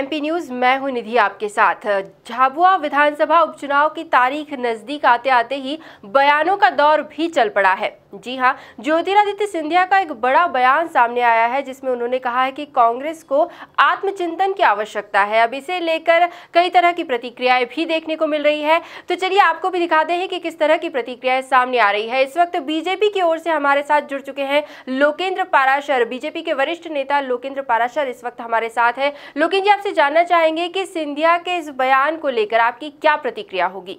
MP news, मैं हूं निधि आपके साथ। झाबुआ विधानसभा उपचुनाव की तारीख नजदीक आते आते ही बयानों का दौर भी चल पड़ा है। जी हां, ज्योतिरादित्य सिंधिया का एक बड़ा बयान सामने आया है जिसमें उन्होंने कहा है कि कांग्रेस को आत्मचिंतन की आवश्यकता है। अब इसे लेकर कई तरह की प्रतिक्रियाएं भी देखने को मिल रही है। तो चलिए आपको भी दिखाते हैं कि किस तरह की प्रतिक्रियाएं सामने आ रही है। इस वक्त बीजेपी की ओर से हमारे साथ जुड़ चुके हैं लोकेंद्र पाराशर। बीजेपी के वरिष्ठ नेता लोकेंद्र पाराशर इस वक्त हमारे साथ है। लोकेंद्र जी, आपसे जानना चाहेंगे कि सिंधिया के इस बयान को लेकर आपकी क्या प्रतिक्रिया होगी?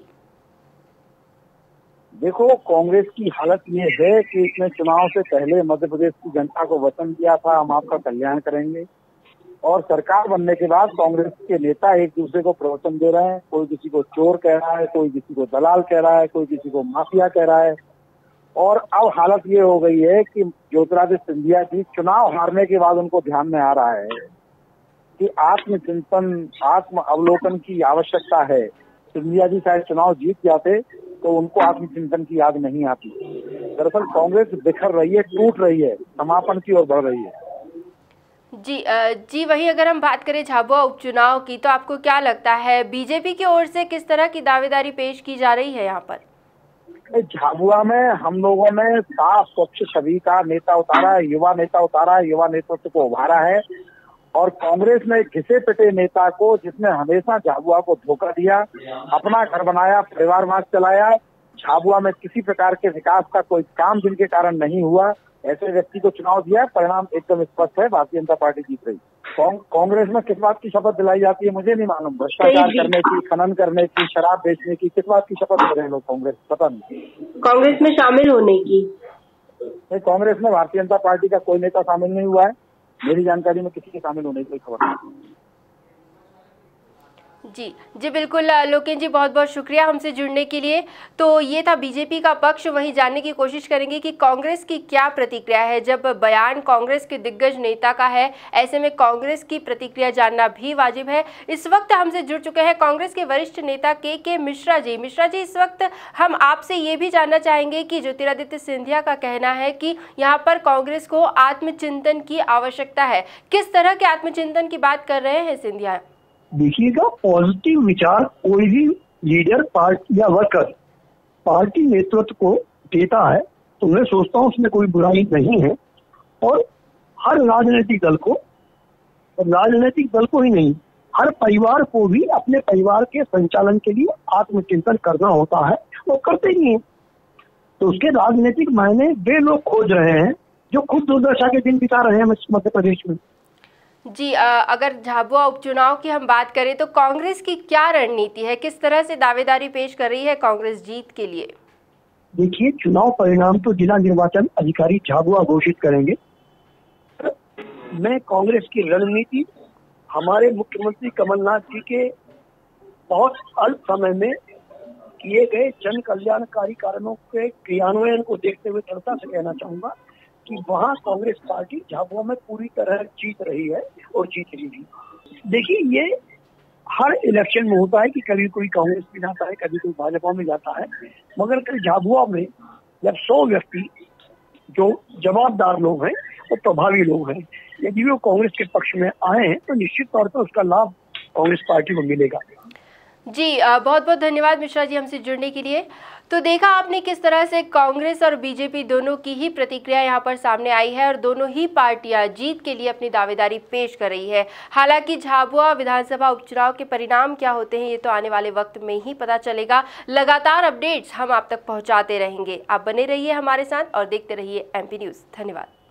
देखो, कांग्रेस की हालत ये है कि इसने चुनाव से पहले मध्य प्रदेश की जनता को वचन दिया था हम आपका कल्याण करेंगे, और सरकार बनने के बाद कांग्रेस के नेता एक दूसरे को प्रवचन दे रहे हैं। कोई किसी को चोर कह रहा है, कोई किसी को दलाल कह रहा है, कोई किसी को माफिया कह रहा है। और अब हालत ये हो गई है कि ज्योतिरादित्य सिंधिया जी चुनाव हारने के बाद उनको ध्यान में आ रहा है कि आत्मचिंतन, आत्म अवलोकन की आवश्यकता है। सिंधिया जी शायद चुनाव जीत जाते तो उनको आत्मचिंतन की याद नहीं आती। दरअसल कांग्रेस बिखर रही है, टूट रही है, समापन की ओर बढ़ रही है। जी वही अगर हम बात करें झाबुआ उपचुनाव की, तो आपको क्या लगता है बीजेपी की ओर से किस तरह की दावेदारी पेश की जा रही है यहाँ पर? झाबुआ में हम लोगों ने साफ स्वच्छ छवि का नेता उतारा है, युवा नेता उतारा है, युवा नेतृत्व को उभारा है। और कांग्रेस ने घिसे पिटे नेता को, जिसने हमेशा झाबुआ को धोखा दिया, अपना घर बनाया, परिवारवाद चलाया, झाबुआ में किसी प्रकार के विकास का कोई काम जिनके कारण नहीं हुआ, ऐसे व्यक्ति को चुनाव दिया। परिणाम एकदम स्पष्ट है, भारतीय जनता पार्टी जीत रही। कांग्रेस में किस बात की शपथ दिलाई जाती है मुझे नहीं मालूम। भ्रष्टाचार करने की, खनन करने की, शराब बेचने की, किस बात की शपथ ले रहे हैं लोग कांग्रेस, पता नहीं। कांग्रेस में शामिल होने की? कांग्रेस में भारतीय जनता पार्टी का कोई नेता शामिल नहीं हुआ है। मेरी जानकारी में किसी के शामिल होने की कोई खबर नहीं। जी बिल्कुल लोकेंद्र जी, बहुत बहुत शुक्रिया हमसे जुड़ने के लिए। तो ये था बीजेपी का पक्ष। वहीं जानने की कोशिश करेंगे कि कांग्रेस की क्या प्रतिक्रिया है। जब बयान कांग्रेस के दिग्गज नेता का है, ऐसे में कांग्रेस की प्रतिक्रिया जानना भी वाजिब है। इस वक्त हमसे जुड़ चुके हैं कांग्रेस के वरिष्ठ नेता के मिश्रा जी। मिश्रा जी, इस वक्त हम आपसे ये भी जानना चाहेंगे कि ज्योतिरादित्य सिंधिया का कहना है कि यहाँ पर कांग्रेस को आत्मचिंतन की आवश्यकता है। किस तरह के आत्मचिंतन की बात कर रहे हैं सिंधिया? देखिएगा, पॉजिटिव विचार कोई भी लीडर पार्टी या वर्कर पार्टी नेतृत्व को देता है तो मैं सोचता हूँ उसमें कोई बुराई नहीं है। और हर राजनीतिक दल को ही नहीं, हर परिवार को भी अपने परिवार के संचालन के लिए आत्मचिंतन करना होता है, वो करते ही हैं। तो उसके राजनीतिक मायने वे लोग खोज रहे हैं जो खुद दुर्दशा के दिन बिता रहे हैं मध्य प्रदेश में। जी अगर झाबुआ उपचुनाव की हम बात करें तो कांग्रेस की क्या रणनीति है? किस तरह से दावेदारी पेश कर रही है कांग्रेस जीत के लिए? देखिए, चुनाव परिणाम तो जिला निर्वाचन अधिकारी झाबुआ घोषित करेंगे। मैं कांग्रेस की रणनीति हमारे मुख्यमंत्री कमलनाथ जी के बहुत अल्प समय में किए गए जन कल्याणकारी कारणों के क्रियान्वयन को देखते हुए दृढ़ता से कहना चाहूंगा कि वहाँ कांग्रेस पार्टी झाबुआ में पूरी तरह जीत रही है और जीत रही है। देखिए, ये हर इलेक्शन में होता है कि कभी कोई कांग्रेस में जाता है, कभी कोई भाजपा में जाता है, मगर कल झाबुआ में जब 100 व्यक्ति जो जवाबदार लोग हैं और प्रभावी लोग हैं, यदि वो कांग्रेस के पक्ष में आए हैं तो निश्चित तौर पर उसका लाभ कांग्रेस पार्टी को मिलेगा। जी बहुत बहुत धन्यवाद मिश्रा जी हमसे जुड़ने के लिए। तो देखा आपने किस तरह से कांग्रेस और बीजेपी दोनों की ही प्रतिक्रिया यहाँ पर सामने आई है और दोनों ही पार्टियां जीत के लिए अपनी दावेदारी पेश कर रही है। हालांकि झाबुआ विधानसभा उपचुनाव के परिणाम क्या होते हैं ये तो आने वाले वक्त में ही पता चलेगा। लगातार अपडेट्स हम आप तक पहुँचाते रहेंगे। आप बने रहिए हमारे साथ और देखते रहिए एमपी न्यूज़। धन्यवाद।